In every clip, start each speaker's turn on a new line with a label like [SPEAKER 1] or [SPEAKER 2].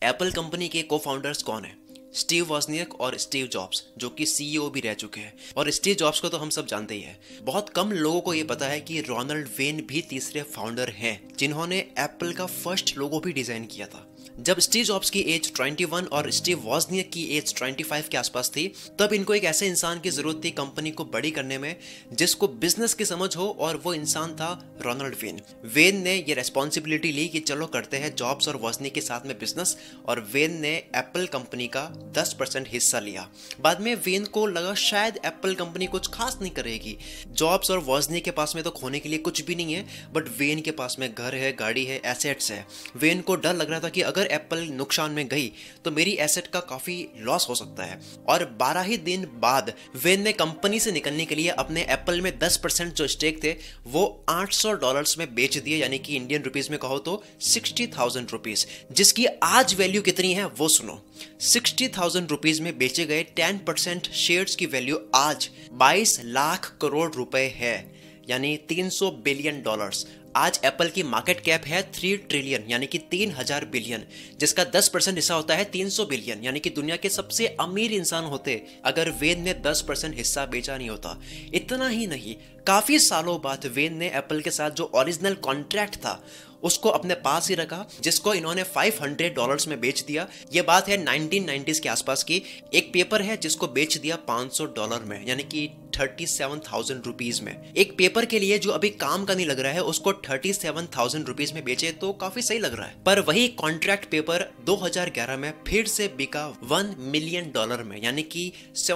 [SPEAKER 1] Apple company के को founders कौन है? स्टीव वॉजनियक और स्टीव जॉब्स, जो कि सीईओ भी रह चुके हैं। और स्टीव जॉब्स को तो हम सब जानते ही हैं। बहुत कम लोगों को ये पता है कि रोनाल्ड वेन भी तीसरे फाउंडर हैं, जिन्होंने एप्पल का फर्स्ट लोगो भी डिजाइन किया था। जब स्टीव जॉब्स की एज 21 और स्टीव वॉजनियक की एज 25 के आसपास थी, तब इनको एक ऐसे इंसान की जरूरत थी कंपनी को बड़ी करने में जिसको बिजनेस की समझ हो, और वो इंसान था रोनाल्ड वेन। वेन ने ये रेस्पॉन्सिबिलिटी ली कि चलो करते हैं जॉब्स और वॉजनियक के साथ में बिजनेस, और वेन ने एप्पल कंपनी का 10% हिस्सा लिया। बाद में वेन को लगा शायद एप्पल कंपनी कुछ खास नहीं करेगी, जॉब्स और वॉजनियक के पास में तो खोने के लिए कुछ भी नहीं है, बट वेन के पास में घर है, गाड़ी है, एसेट्स है। वेन को डर लग रहा था कि अगर एप्पल नुकसान में गई तो मेरी एसेट का काफी लॉस हो सकता है। और 12 ही दिन बाद वेन ने कंपनी से निकलने के लिए अपने एप्पल में 10% जो स्टेक थे वो $800 में बेच दिए, यानी कि इंडियन रुपीस में कहो तो 60,000 रुपीज, जिसकी आज वैल्यू कितनी है वो सुनो। 60,000 रुपीज में बेचे गए 10% शेयर्स की वैल्यू आज 22 लाख करोड़ रुपए है, यानी $300 बिलियन। आज एप्पल की मार्केट कैप है 3 ट्रिलियन, यानी कि 3000 बिलियन, जिसका 10% हिस्सा होता है 300 बिलियन, यानी कि दुनिया के सबसे अमीर इंसान होते अगर वेन ने 10% हिस्सा बेचा नहीं होता। इतना ही नहीं, काफी सालों बाद वेन ने एप्पल के साथ जो ओरिजिनल कॉन्ट्रैक्ट था उसको अपने पास ही रखा, जिसको इन्होंने $500 में बेच दिया। ये बात है 1990s के आसपास की। एक पेपर है जिसको बेच दिया $500 में, यानी कि 37,000 रुपीज में। एक पेपर के लिए जो अभी काम का नहीं लग रहा है उसको 37,000 रुपीज में बेचे तो काफी सही लग रहा है। पर वही कॉन्ट्रैक्ट पेपर 2011 में फिर से बिका $1 मिलियन में, यानी कि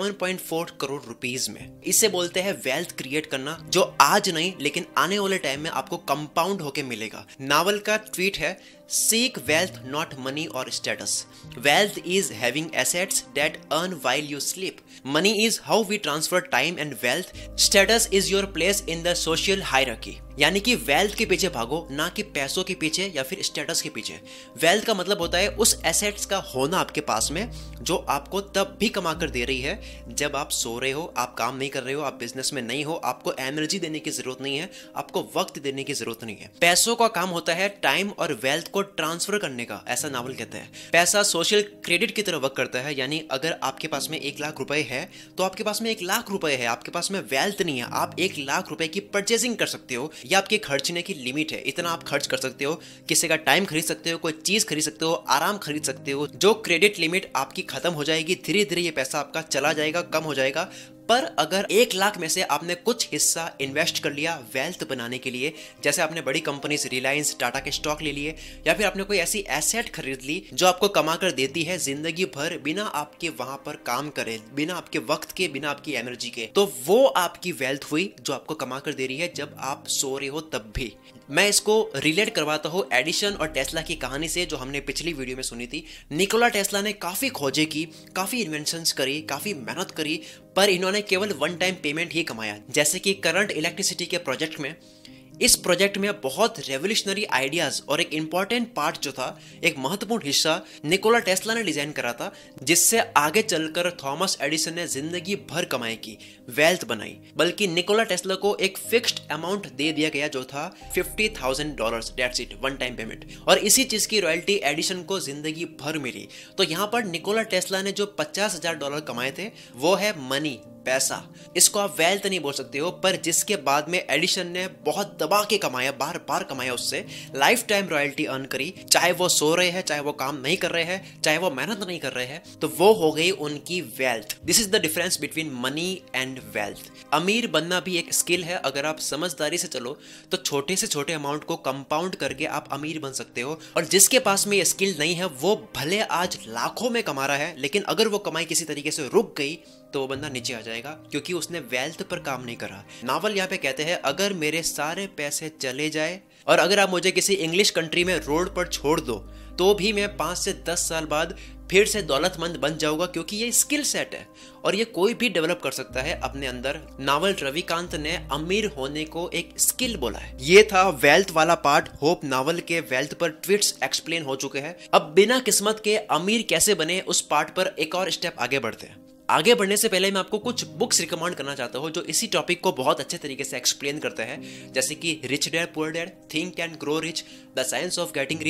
[SPEAKER 1] 7.4 करोड़ रुपीज में। इसे बोलते हैं वेल्थ क्रिएट करना, जो आज नहीं लेकिन आने वाले टाइम में आपको कंपाउंड होके मिलेगा। नावल का ट्वीट है, Seek wealth, not money or status. Wealth is having assets that earn while you sleep. Money is how we transfer time and wealth. Status is your place in the social hierarchy. यानी कि wealth के पीछे भागो, ना कि पैसों के पीछे या फिर स्टेटस के पीछे। वेल्थ का मतलब होता है उस एसेट्स का होना आपके पास में जो आपको तब भी कमा कर दे रही है जब आप सो रहे हो, आप काम नहीं कर रहे हो, आप बिजनेस में नहीं हो, आपको एनर्जी देने की जरूरत नहीं है, आपको वक्त देने की जरूरत नहीं है। पैसों का काम होता है टाइम और वेल्थ को ट्रांसफर करने का, ऐसा नावल कहता है। पैसा सोशल क्रेडिट की तरह वर्क करता है, यानी अगर आपके पास में 1 लाख रुपए है तो आपके पास में 1 लाख रुपए है, आपके पास में वेल्थ नहीं है। आप 1 लाख रुपए की परचेसिंग कर सकते हो, या आपके खर्चने की लिमिट है, इतना आप खर्च कर सकते हो। किसी का टाइम खरीद सकते हो, कोई चीज खरीद सकते हो, आराम खरीद सकते हो। जो क्रेडिट लिमिट आपकी खत्म हो जाएगी, धीरे धीरे ये पैसा आपका चला जाएगा, कम हो जाएगा। पर अगर 1 लाख में से आपने कुछ हिस्सा इन्वेस्ट कर लिया वेल्थ बनाने के लिए, जैसे आपने बड़ी कंपनीज रिलायंस, टाटा के स्टॉक ले लिए, या फिर आपने कोई ऐसी एसेट खरीद ली जो आपको कमा कर देती है जिंदगी भर बिना आपके वहां पर काम करे, बिना आपके वक्त के, बिना आपकी एनर्जी के, तो वो आपकी वेल्थ हुई जो आपको कमा कर दे रही है जब आप सो रहे हो तब भी। मैं इसको रिलेट करवाता हूँ एडिशन और टेस्ला की कहानी से, जो हमने पिछली वीडियो में सुनी थी। निकोला टेस्ला ने काफी खोजें की, काफी इन्वेंशंस करी, काफी मेहनत करी, पर इन्होंने केवल 1 टाइम पेमेंट ही कमाया। जैसे कि करंट इलेक्ट्रिसिटी के प्रोजेक्ट में, इस प्रोजेक्ट में बहुत रेवोल्यूशनरी आइडियाज और एक इंपॉर्टेंट पार्ट जो था, एक महत्वपूर्ण हिस्सा निकोला टेस्ला ने डिजाइन करा था, जिससे आगे चलकर थॉमस एडिसन ने जिंदगी भर कमाई की, वेल्थ बनाई। बल्कि निकोला टेस्ला को एक फिक्स्ड अमाउंट दे दिया गया जो था $50,000, दैट्स इट, 1 टाइम पेमेंट। और इसी चीज की रॉयल्टी एडिसन को जिंदगी भर मिली। तो यहाँ पर निकोला टेस्ला ने जो $50,000 कमाए थे वो है मनी, पैसा। इसको आप वेल्थ नहीं बोल सकते हो, पर जिसके बाद में एडिशन ने बहुत दबा के कमाया, बार बार कमाया, उससे लाइफ टाइम रॉयल्टी अर्न करी। चाहे वो सो रहे हैं, चाहे वो काम नहीं कर रहे हैं, चाहे वो मेहनत नहीं कर रहे हैं, तो वो हो गई उनकी wealth. This is the difference between money and wealth. अमीर बनना भी एक स्किल है। अगर आप समझदारी से चलो तो छोटे से छोटे अमाउंट को कंपाउंड करके आप अमीर बन सकते हो। और जिसके पास में ये स्किल नहीं है वो भले आज लाखों में कमा रहा है, लेकिन अगर वो कमाई किसी तरीके से रुक गई तो वो बंदा नीचे आ जाएगा, क्योंकि उसने वेल्थ पर काम नहीं करा। नावल यहाँ पे कहते हैं, अगर मेरे सारे पैसे चले जाए और अगर आप मुझे किसी इंग्लिश कंट्री में रोड पर छोड़ दो तो भी मैं 5 से 10 साल बाद फिर से दौलतमंद बन जाऊंगा, क्योंकि ये स्किल सेट है और ये कोई भी डेवलप कर सकता है अपने अंदर। नावल रविकांत ने अमीर होने को एक स्किल बोला है। ये था वेल्थ वाला पार्ट। होप नावल के वेल्थ पर ट्वीट्स एक्सप्लेन हो चुके हैं। अब बिना किस्मत के अमीर कैसे बने उस पार्ट पर एक और स्टेप आगे बढ़ते हैं। आगे बढ़ने से पहले मैं आपको कुछ बुक्स रिकमेंड करना चाहता हूँ जो इसी टॉपिक को बहुत अच्छे तरीके से एक्सप्लेन करते हैं, जैसे कि rich dad poor dad, think and grow rich, the science of getting rich,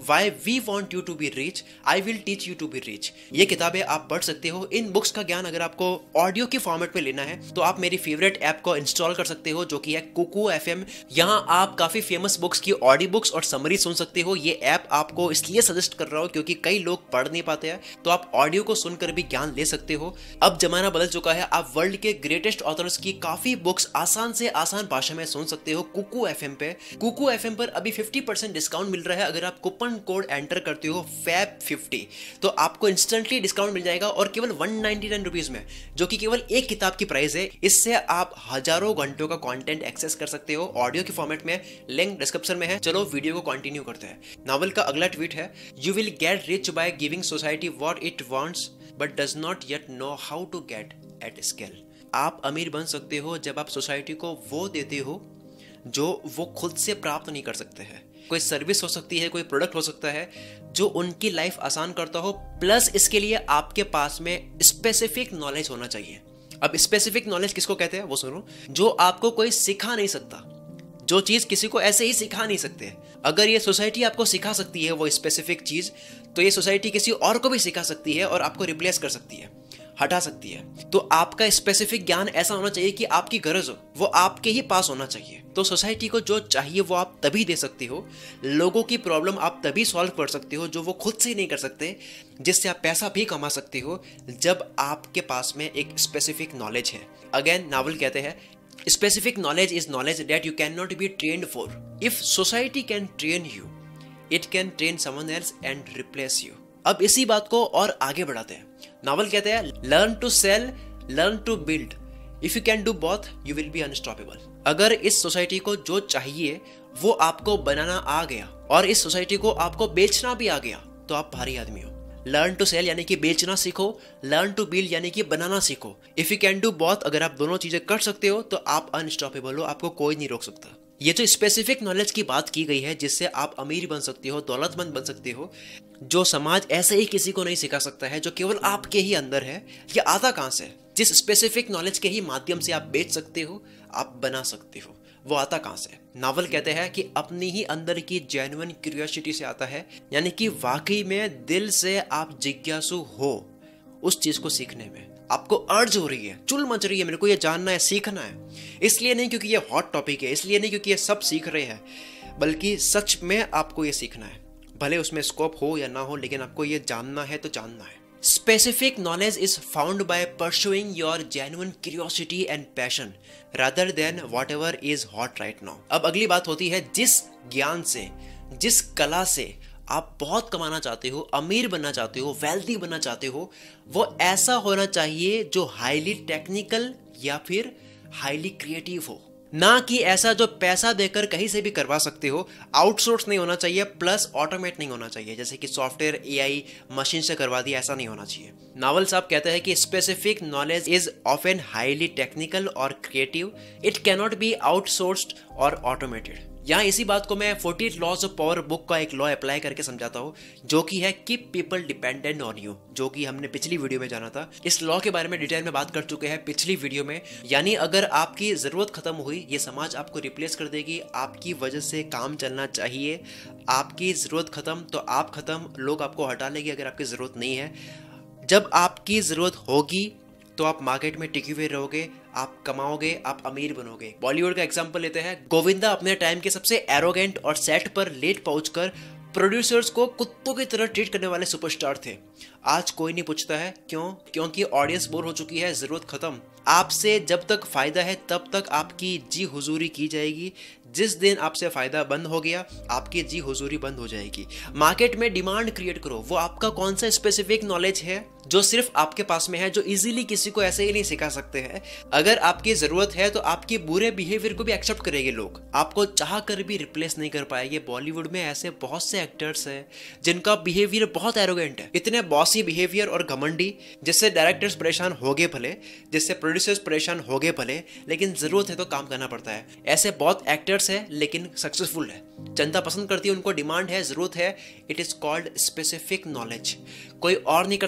[SPEAKER 1] why we want you to be rich, I will teach you to be rich. ये किताबें आप पढ़ सकते हो। इन बुक्स का ज्ञान अगर आपको ऑडियो के फॉर्मेट में लेना है तो आप मेरी फेवरेट ऐप को इंस्टॉल कर सकते हो, जो कि है कुकू FM। यहाँ आप काफी फेमस बुक्स की ऑडियो बुक्स और समरी सुन सकते हो। ये ऐप आपको इसलिए सजेस्ट कर रहा हूँ क्योंकि कई लोग पढ़ नहीं पाते हैं, तो आप ऑडियो को सुनकर भी ज्ञान ले सकते हो। अब जमाना बदल चुका है, आप वर्ल्ड के ग्रेटेस्ट ऑथर्स की काफी बुक्स आसान से आसान भाषा में सुन सकते हो कुकू FM पे। कुकू FM पर अभी 50% डिस्काउंट मिल रहा है। अगर आप कूपन कोड एंटर करते हो FAB50 तो आपको इंस्टेंटली डिस्काउंट मिल जाएगा, और केवल 199 रुपीज में, जो कि केवल एक किताब की प्राइस है। इससे आप हजारों घंटों का कंटेंट एक्सेस कर सकते हो ऑडियो के फॉर्मेट में। लिंक डिस्क्रिप्शन में है। चलो वीडियो को कंटिन्यू करते हैं। नावल का अगला ट्वीट है, you will get rich by giving society what it wants but does not yet know how to get at scale. आप अमीर बन सकते हो जब आप सोसाइटी को वो देते हो जो वो खुद से प्राप्त नहीं कर सकते हैं। कोई सर्विस हो सकती है, कोई प्रोडक्ट हो सकता है जो उनकी लाइफ आसान करता हो, प्लस इसके लिए आपके पास में स्पेसिफिक नॉलेज होना चाहिए। अब स्पेसिफिक नॉलेज किसको कहते हैं वो सुनो। जो आपको कोई सिखा नहीं सकता, जो चीज किसी को ऐसे ही सिखा नहीं सकते। अगर ये सोसाइटी आपको सिखा सकती है वो स्पेसिफिक चीज, तो ये सोसाइटी किसी और को भी सिखा सकती है और आपको रिप्लेस कर सकती है, हटा सकती है। तो आपका स्पेसिफिक ज्ञान ऐसा होना चाहिए कि आपकी गरज हो वो आपके ही पास होना चाहिए। तो सोसाइटी को जो चाहिए वो आप तभी दे सकते हो। लोगों की प्रॉब्लम आप तभी सॉल्व कर सकते हो जो वो खुद से नहीं कर सकते। जिससे आप पैसा भी कमा सकते हो जब आपके पास में एक स्पेसिफिक नॉलेज है। अगेन नावल कहते हैं, specific knowledge is knowledge that you can not be trained for. If society can train you, it can train someone else and replace you. अब इसी बात को और आगे बढ़ाते हैं। नावल कहते हैं, learn to sell, learn to build, if you can do both you will be unstoppable. अगर इस सोसाइटी को जो चाहिए वो आपको बनाना आ गया और इस सोसाइटी को आपको बेचना भी आ गया तो आप भारी आदमी हो। लर्न टू सेल यानी कि बेचना सीखो, लर्न टू बिल्ड यानी कि बनाना सीखो। If you can do both, अगर आप दोनों चीजें कर सकते हो तो आप अनस्टॉपेबल हो, आपको कोई नहीं रोक सकता। ये जो स्पेसिफिक नॉलेज की बात की गई है जिससे आप अमीर बन सकते हो, दौलतमंद बन सकते हो, जो समाज ऐसे ही किसी को नहीं सिखा सकता है, जो केवल आपके ही अंदर है, ये आता कहां से? जिस स्पेसिफिक नॉलेज के ही माध्यम से आप बेच सकते हो, आप बना सकते हो, वो आता कहां से? नावल कहते हैं कि अपनी ही अंदर की जेन्युइन क्यूरियोसिटी से आता है, यानी कि वाकई में दिल से आप जिज्ञासु हो उस चीज को सीखने में। आपको अर्ज हो रही है, चुल मच रही है, मेरे को ये जानना है, सीखना है। इसलिए नहीं क्योंकि ये हॉट टॉपिक है, इसलिए नहीं क्योंकि ये सब सीख रहे हैं, बल्कि सच में आपको ये सीखना है। भले उसमें स्कोप हो या ना हो, लेकिन आपको ये जानना है तो जानना है। Specific knowledge is found by pursuing your genuine curiosity and passion rather than whatever is hot right now. अब अगली बात होती है, जिस ज्ञान से, जिस कला से आप बहुत कमाना चाहते हो, अमीर बनना चाहते हो, वेल्दी बनना चाहते हो, वो ऐसा होना चाहिए जो हाईली टेक्निकल या फिर हाईली क्रिएटिव हो, ना कि ऐसा जो पैसा देकर कहीं से भी करवा सकते हो। आउटसोर्स नहीं होना चाहिए, प्लस ऑटोमेट नहीं होना चाहिए, जैसे कि सॉफ्टवेयर AI मशीन से करवा दिया, ऐसा नहीं होना चाहिए। नावल साहब कहते हैं कि specific knowledge is often highly technical और creative, it can not be outsourced और ऑटोमेटेड। यहाँ इसी बात को मैं 48 लॉज ऑफ पावर बुक का एक लॉ अप्लाई करके समझाता हूँ, जो कि है keep people dependent on you, जो कि हमने पिछली वीडियो में जाना था। इस लॉ के बारे में डिटेल में बात कर चुके हैं पिछली वीडियो में। यानी अगर आपकी जरूरत खत्म हुई, ये समाज आपको रिप्लेस कर देगी। आपकी वजह से काम चलना चाहिए। आपकी जरूरत खत्म तो आप खत्म, लोग आपको हटा लेंगे अगर आपकी जरूरत नहीं है। जब आपकी जरूरत होगी तो आप मार्केट में टिके हुए रहोगे, आप कमाओगे, आप अमीर बनोगे। बॉलीवुड का एग्जांपल लेते हैं। गोविंदा अपने टाइम के सबसे एरोगेंट और सेट पर लेट पहुंचकर प्रोड्यूसर्स को कुत्तों की तरह ट्रीट करने वाले सुपरस्टार थे। आज कोई नहीं पूछता है, क्यों? क्योंकि ऑडियंस बोर हो चुकी है, जरूरत खत्म। आपसे जब तक फायदा है तब तक आपकी जी हुजूरी की जाएगी। जिस दिन आपसे फायदा बंद हो गया, आपकी जी हुजूरी बंद हो जाएगी। मार्केट में डिमांड क्रिएट करो। वो आपका कौन सा स्पेसिफिक नॉलेज है जो सिर्फ आपके पास में है, जो इजीली किसी को ऐसे ही नहीं सिखा सकते हैं। अगर आपकी जरूरत है तो आपके बुरे बिहेवियर को भी एक्सेप्ट करेंगे लोग, आपको चाह कर भी रिप्लेस नहीं कर पाएंगे। बॉलीवुड में ऐसे बहुत से एक्टर्स हैं जिनका बिहेवियर बहुत एरोगेंट है, इतने बॉसी बिहेवियर और घमंडी, जिससे डायरेक्टर्स परेशान हो गए भले, जिससे प्रोड्यूसर्स परेशान हो गए भले, लेकिन जरूरत है तो काम करना पड़ता है। ऐसे बहुत एक्टर्स है लेकिन सक्सेसफुल है, जनता पसंद करती है, उनको डिमांड है, जरूरत है। It is called specific knowledge. कोई और नहीं कर सकता है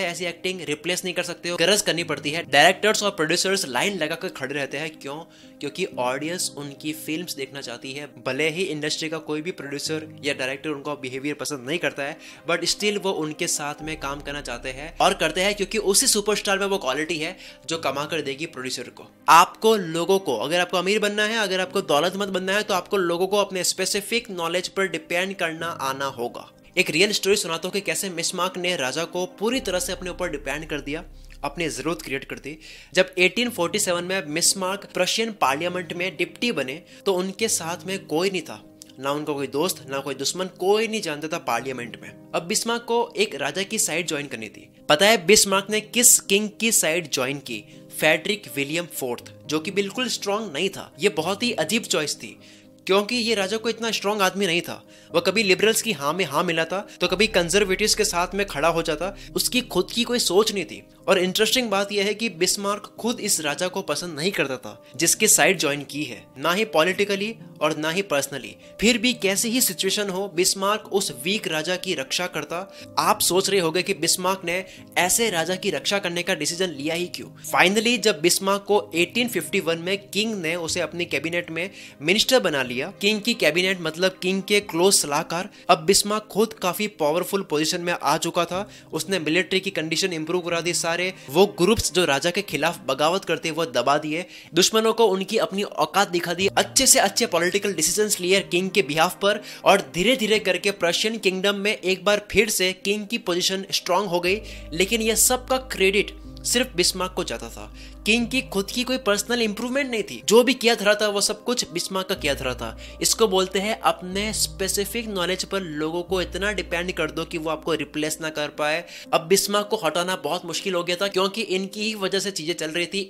[SPEAKER 1] ऐसी एक्टिंग रिप्लेस नहीं कर सकते हो, गरज करनी पड़ती है। डायरेक्टर्स और प्रोड्यूसर्स लाइन लगाकर खड़े रहते हैं, क्यों? क्योंकि ऑडियंस उनकी फिल्म्स देखना चाहती है। भले ही इंडस्ट्री का कोई भी प्रोड्यूसर या डायरेक्टर उनका बिहेवियर पसंद नहीं करता है, बट स्टिल वो उनके साथ में काम करना चाहते हैं और करते हैं, क्योंकि उसी सुपरस्टार में वो क्वालिटी है जो कमा कर देगी प्रोड्यूसर को। आपको लोगों को, अगर आपको अमीर बनना है, अगर आपको दौलतमंद बनना है, तो आपको लोगों को अपने स्पेसिफिक नॉलेज पर डिपेंड करना आना होगा। एक रियल स्टोरी सुनाता हूं कि कैसे मिसमार्क ने राजा को पूरी तरह से अपने ऊपर डिपेंड कर दिया, अपनी जरूरत क्रिएट कर दी। जब 1847 में मिसमार्क प्रशियन पार्लियामेंट में डिप्टी बने तो उनके साथ में कोई नहीं था, ना उनका कोई दोस्त ना कोई दुश्मन, कोई नहीं जानता था पार्लियामेंट में। अब बिस्मार्क को एक राजा की साइड ज्वाइन करनी थी। पता है बिस्मार्क ने किस किंग की साइड ज्वाइन की? फ्रेडरिक विलियम फोर्थ, जो कि बिल्कुल स्ट्रांग नहीं था। ये बहुत ही अजीब चॉइस थी, क्योंकि ये राजा को इतना स्ट्रांग आदमी नहीं था। वह कभी लिबरल्स की हाँ में हाँ मिलाता तो कभी कंजर्वेटिव्स के साथ में खड़ा हो जाता। उसकी खुद की कोई सोच नहीं थी। और इंटरेस्टिंग बात यह है कि बिस्मार्क खुद इस राजा को पसंद नहीं करता था जिसके साइड ज्वाइन की है, ना ही पॉलिटिकली और ना ही पर्सनली। फिर भी कैसी ही सिचुएशन हो, बिस्मार्क उस वीक राजा की रक्षा करता। आप सोच रहे होंगे कि बिस्मार्क ने ऐसे राजा की रक्षा करने का डिसीजन लिया ही क्यों? फाइनली जब बिस्मार्क को 1851 में किंग ने उसे अपनी कैबिनेट में मिनिस्टर बना लिया, किंग की कैबिनेट मतलब किंग के क्लोज सलाहकार, अब बिस्मार्क खुद काफी पावरफुल पोजीशन में आ चुका था। उसने मिलिट्री की कंडीशन इंप्रूव करा दी, सारे वो ग्रुप्स जो राजा के खिलाफ बगावत करते वो दबा दिए, दुश्मनों को उनकी अपनी औकात दिखा दी, अच्छे से अच्छे पॉलिटिकल डिसीजंस लिए किंग के बिहाफ पर, और धीरे धीरे करके प्रशियन किंगडम में एक बार फिर से किंग की पोजीशन स्ट्रांग हो गई। लेकिन यह सब का क्रेडिट सिर्फ बिस्मार्क को जाता था। किंग की खुद की कोई पर्सनल इंप्रूवमेंट नहीं थी। जो भी किया धरा था वो सब कुछ बिस्मार्क का किया धरा था। इसको बोलते हैं अपने स्पेसिफिक नॉलेज पर लोगों को इतना डिपेंड कर दो कि वो आपको रिप्लेस ना कर पाए। अब बिस्मार्क को हटाना बहुत मुश्किल हो गया था, क्योंकि इनकी ही वजह से चीजें चल रही थी।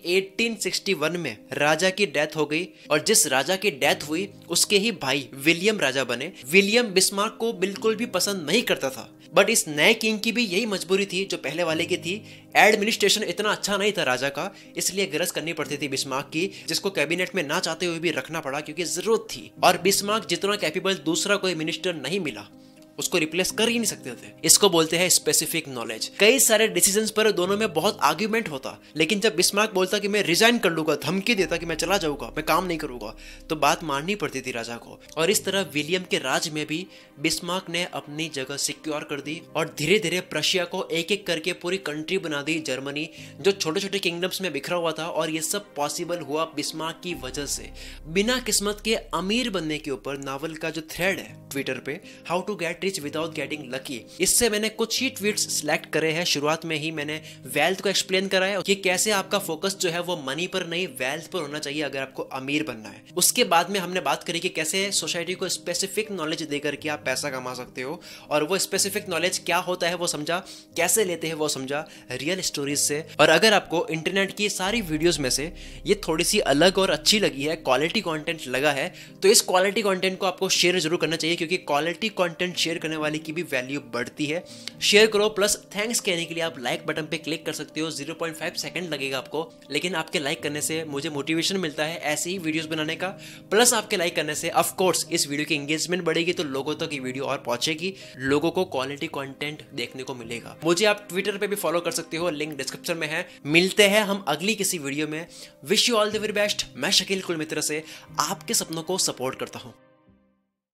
[SPEAKER 1] 1861 में राजा की डेथ हो गई, और जिस राजा की डेथ हुई उसके ही भाई विलियम राजा बने। विलियम बिस्मार्क को बिल्कुल भी पसंद नहीं करता था, बट इस नए किंग की भी यही मजबूरी थी जो पहले वाले की थी। एडमिनिस्ट्रेशन इतना अच्छा नहीं था राजा का, इसलिए गरज करनी पड़ती थी बिस्मार्क की, जिसको कैबिनेट में ना चाहते हुए भी रखना पड़ा क्योंकि जरूरत थी। और बिस्मार्क जितना कैपेबल दूसरा कोई मिनिस्टर नहीं मिला, उसको रिप्लेस कर ही नहीं सकते थे। इसको बोलते हैं स्पेसिफिक नॉलेज। कई सारे डिसीजंस पर दोनों में बहुत आर्ग्यूमेंट होता, लेकिन जब बिस्मार्क बोलता कि मैं रिजाइन कर लूंगा, धमकी देता कि मैं चला जाऊंगा, मैं काम नहीं करूंगा, तो बात माननी पड़ती थी राजा को। और इस तरह विलियम के राज में भी बिस्मार्क ने अपनी जगह सिक्योर कर दी, और धीरे धीरे प्रशिया को एक एक करके पूरी कंट्री बना दी, जर्मनी जो छोटे छोटे किंगडम्स में बिखरा हुआ था। और ये सब पॉसिबल हुआ बिस्मार्क की वजह से। बिना किस्मत के अमीर बनने के ऊपर नावल का जो थ्रेड है ट्विटर पे, how to get rich without getting lucky, इससे मैंने कुछ ही ट्वीट्स सिलेक्ट करे हैं। शुरुआत में ही मैंने वेल्थ को एक्सप्लेन करा है कि कैसे आपका फोकस जो है वो मनी पर नहीं वेल्थ पर होना चाहिए अगर आपको अमीर बनना है। उसके बाद में हमने बात करी कि कैसे सोसाइटी को स्पेसिफिक नॉलेज देकर के आप पैसा कमा सकते हो, और वो स्पेसिफिक नॉलेज क्या होता है वो समझा, कैसे लेते हैं वो समझा रियल स्टोरीज से। और अगर आपको इंटरनेट की सारी वीडियोस में से ये थोड़ी सी अलग और अच्छी लगी है, क्वालिटी कंटेंट लगा है, तो इस क्वालिटी कंटेंट को आपको शेयर जरूर करना चाहिए, क्योंकि क्वालिटी कंटेंट शेयर करने वाले की भी वैल्यू बढ़ती है। शेयर करो, प्लस थैंक्स कहने के लिए आप लाइक बटन पे क्लिक कर सकते हो। 0.5 सेकंड लगेगा आपको, लेकिन आपके लाइक करने से मुझे मोटिवेशन मिलता है ऐसे ही वीडियोस बनाने का। प्लस आपके लाइक करने से ऑफ कोर्स इस वीडियो की एंगेजमेंट बढ़ेगी, तो लोगों तक ये वीडियो और पहुंचेगी, लोगों को क्वालिटी कंटेंट देखने को मिलेगा। मुझे आप ट्विटर पे भी फॉलो कर सकते हो, लिंक डिस्क्रिप्शन में है। मिलते हैं हम अगली किसी वीडियो में। Wish you all the very best. मैं शकील कुल मित्र से आपके सपनों को सपोर्ट करता हूं।